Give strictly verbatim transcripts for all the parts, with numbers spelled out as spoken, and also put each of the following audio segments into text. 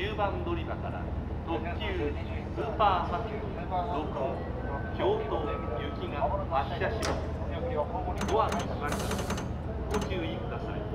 ゅうばん乗り場から特急スーパーハキろく号京都行きが発車します。ドアが閉まります。ご注意ください。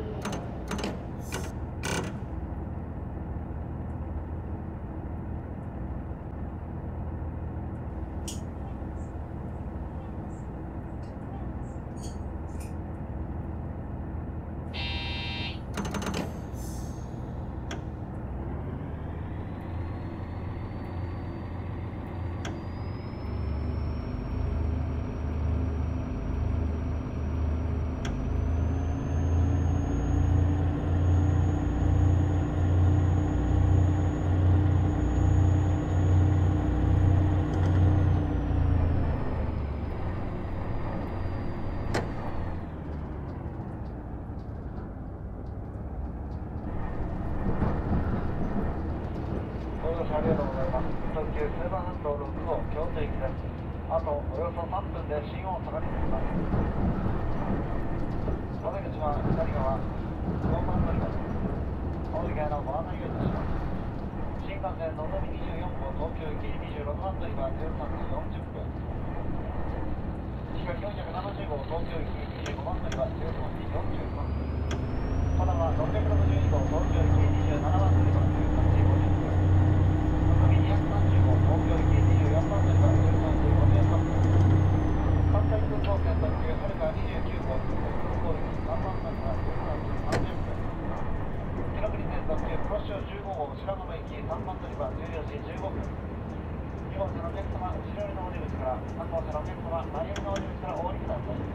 ありがとうございます。特急スーパーハンドろく号京都行きです。あとおよそさんぷんで新大阪に着きます。窓口は左側よんばん乗り場です。この時間のご案内をいたします。新幹線のぞみにじゅうよん号東京行きにじゅうろくばん乗り場じゅうさんじよんじゅっぷん。しかしよんひゃくななじゅう号東京行きにじゅうごばん乗り場じゅうさんじよんじゅうさんぷん。またはろっぴゃくろくじゅうに号東京行きにじゅうななばん乗り場じゅうさんじごじゅっぷん。にひゃくさんじゅう号東京行きにじゅうよんばん乗り場じゅうさんじごじゅうさんぷん。関西空港線特急はるかにじゅうきゅう号空港行きさんばん乗り場じゅうさんじさんじゅっぷん。紀ノ国線特急黒潮じゅうご号白浜行きさんばん乗り場じゅうよじじゅうごふん。に号車のお客様、後ろ寄りのお出口から、さん号車のお客様、前寄りのお出口からお降りください。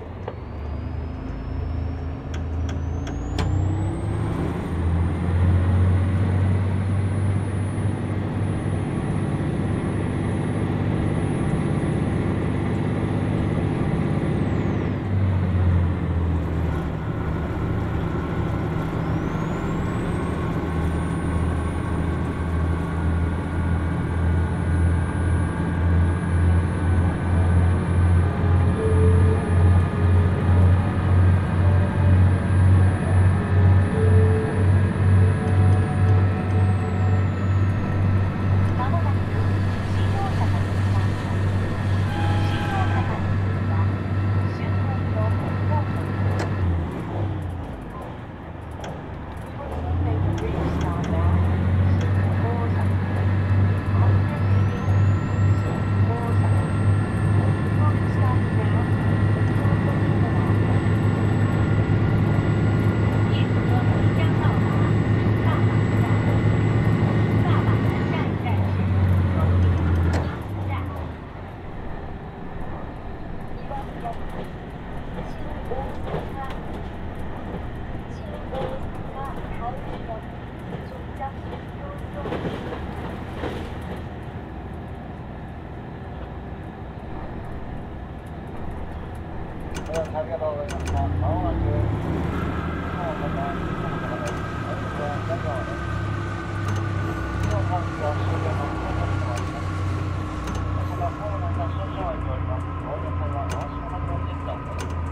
ありがとうございました。まもなく、新大阪、新大阪です。お出口は左側です。新大阪駅は終電の到着となります。列車がホームの座少々空いております。お降りの際はお足元にお気をつけください。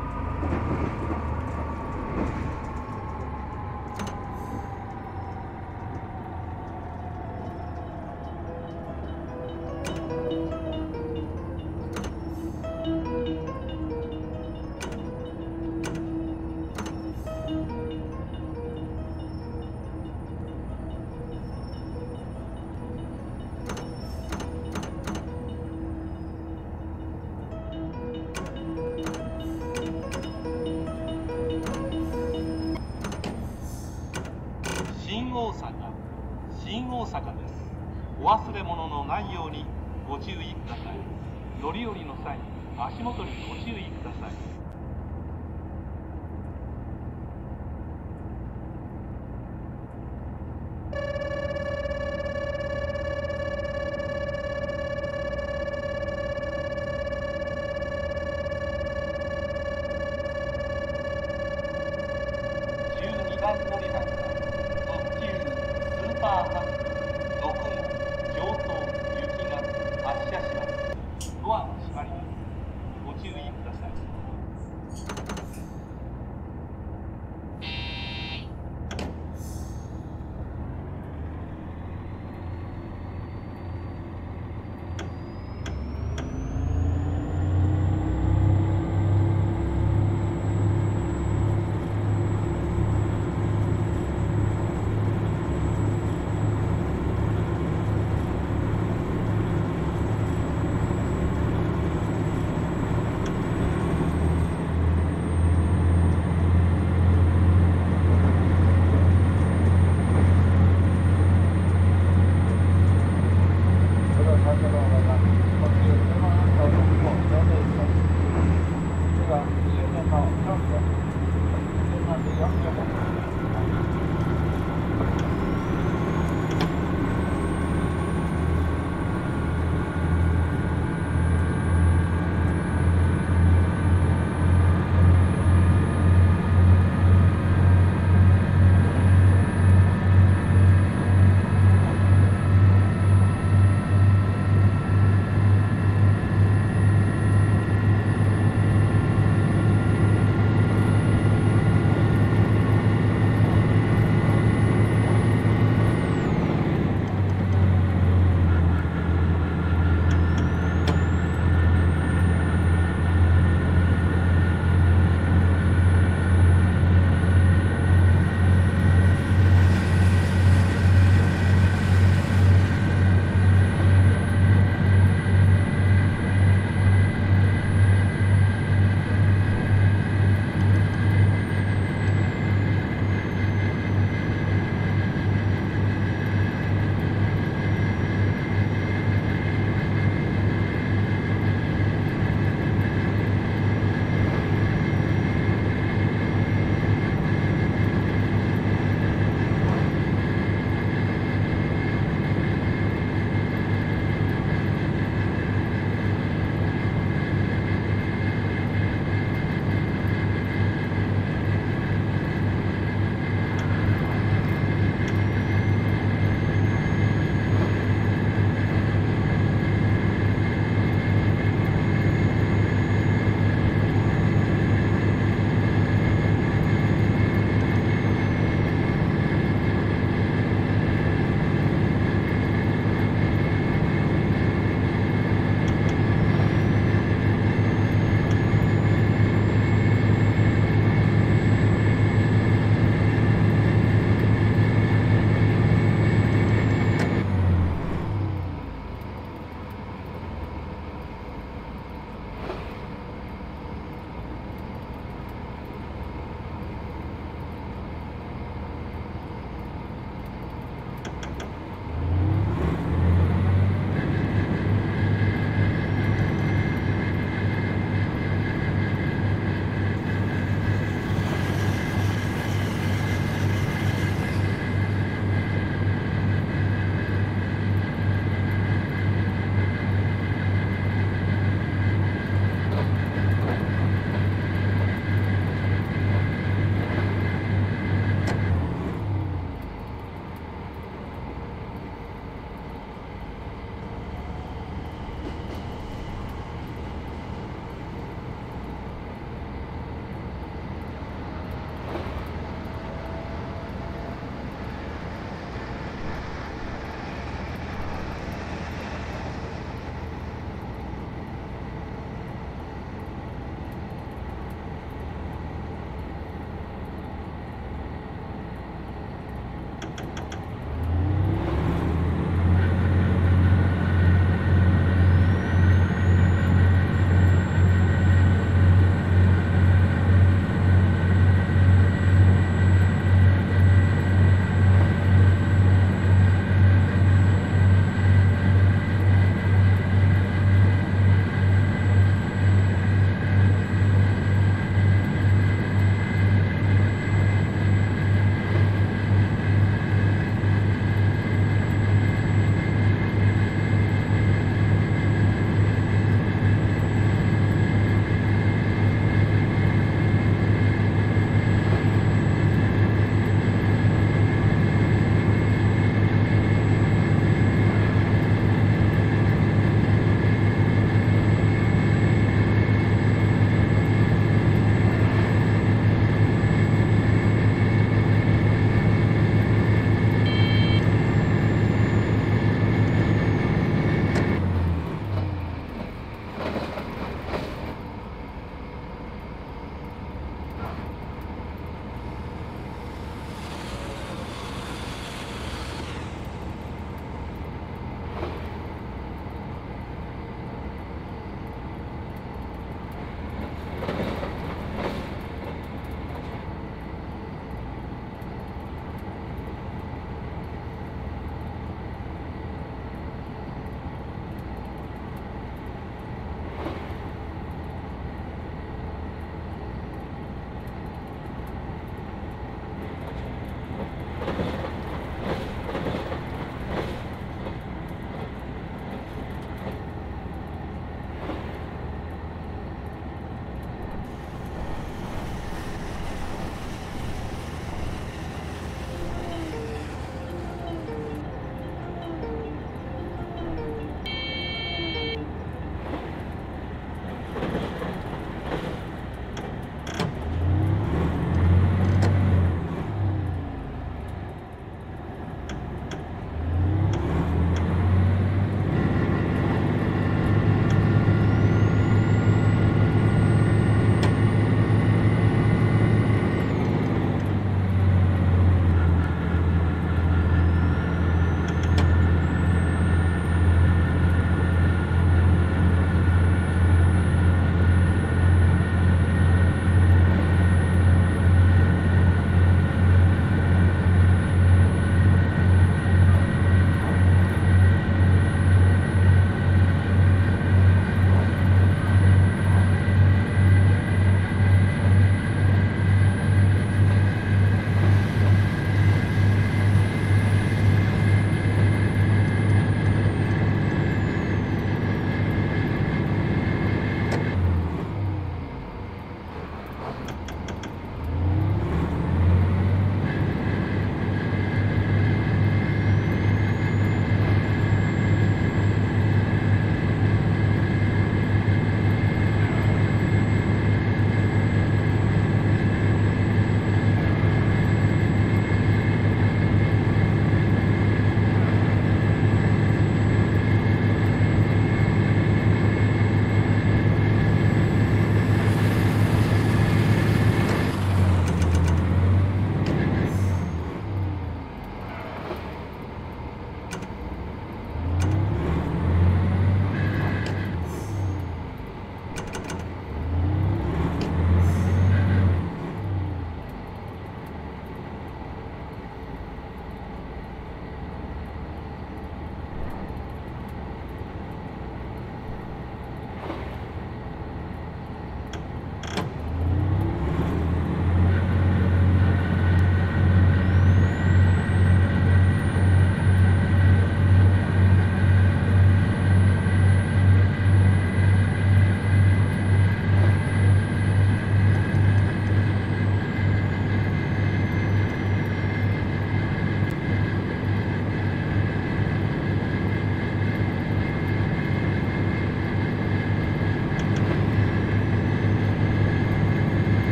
新大阪、新大阪です。お忘れ物のないようにご注意ください。乗り降りの際、足元にご注意ください。じゅうにばん乗り場から特急スーパーハンろく号京都行きが発車します。ドアが閉まります。ご注意ください。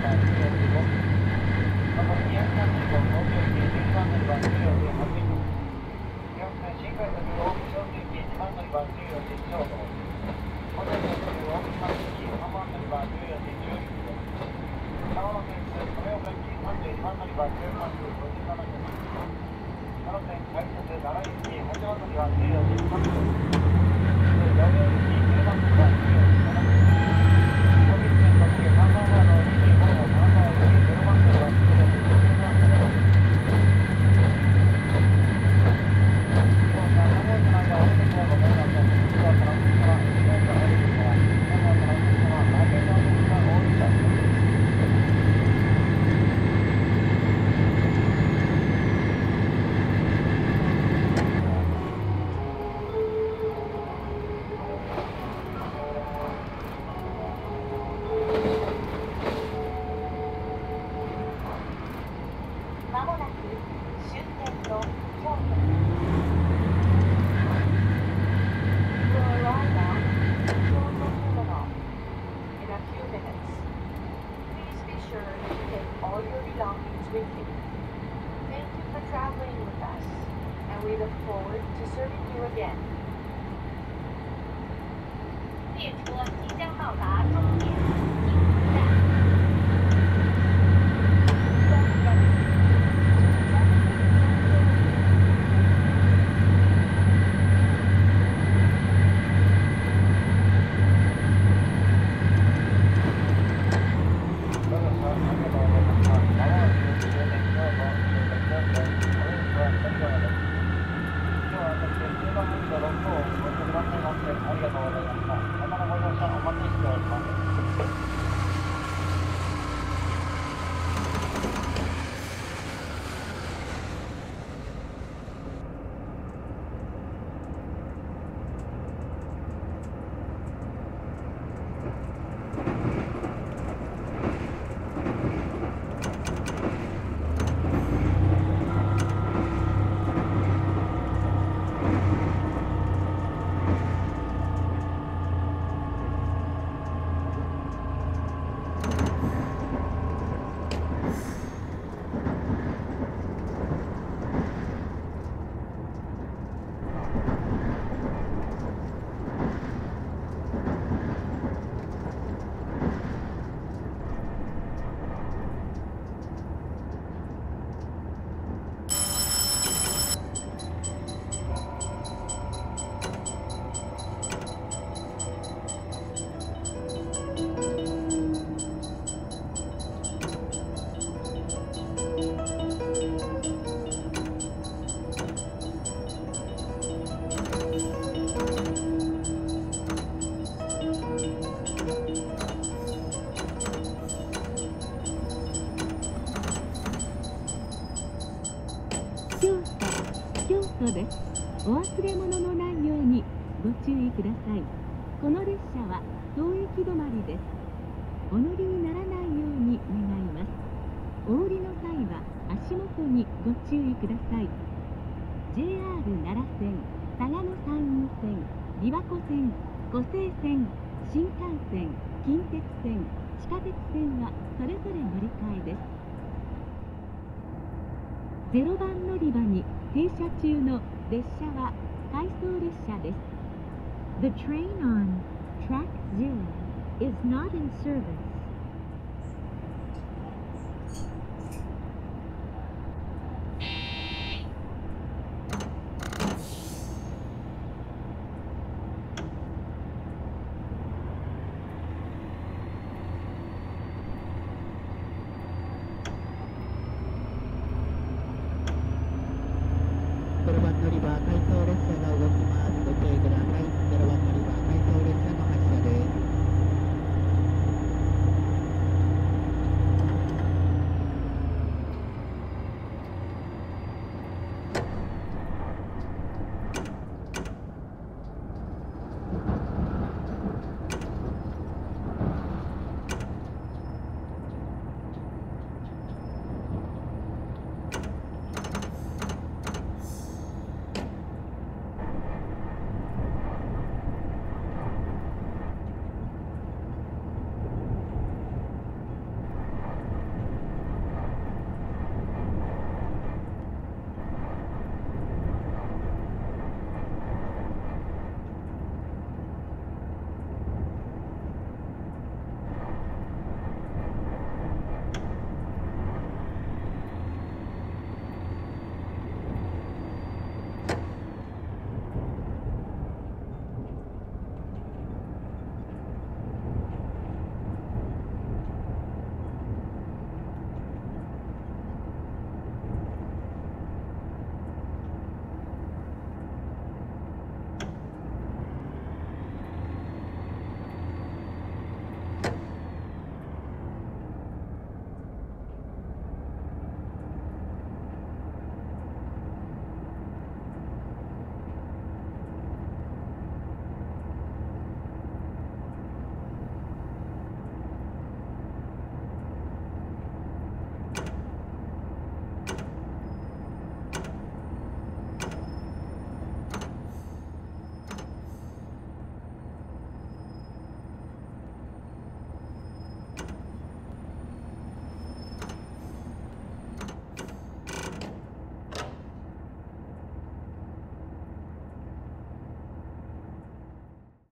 番じゅうよんじゅうご、残りにひゃくさんじゅうご、東京駅じゅうにばん乗り場じゅうよんじはちじ、京浜線新快速大口小津駅いちばん乗り場じゅうよじちょうど、小田急大口町駅さんばん乗り場じゅうよじじゅういっぷん、長野県鶴亀岡駅さんじゅうにばん乗り場じゅうさんじごじゅうななふん、奈良線快速奈良駅はちばん乗り場じゅうよじさんぷん、八尾駅じゅうばん乗り場じゅうよじななふん、小木線特急さんばん号のにじゅうご号金沢駅ゼロばん乗り場じゅうよじじゅうさんふん、乗車作業の間お出てくださいませ。次はトランスから駅前に入るですから、今のトランスから来年のお出が多いです。 まもなく終点の京都。You will arrive at Kyoto Terminal in a few minutes. Please be sure to take all your belongings with you. Thank you for traveling with us, and we look forward to serving you again. 列车即将到达终点，京都站。 です。お忘れ物のないようにご注意ください。この列車は当駅止まりです。お乗りにならないように願います。お降りの際は足元にご注意ください。 ジェイアール 奈良線、嵯峨野山陰線、琵琶湖線、湖西線、新幹線、近鉄線、地下鉄線はそれぞれ乗り換えです。ゼロばん乗り場に停車中の列車は回送列車です。The train on track zero is not in service. この番乗り場回送列車が動きます。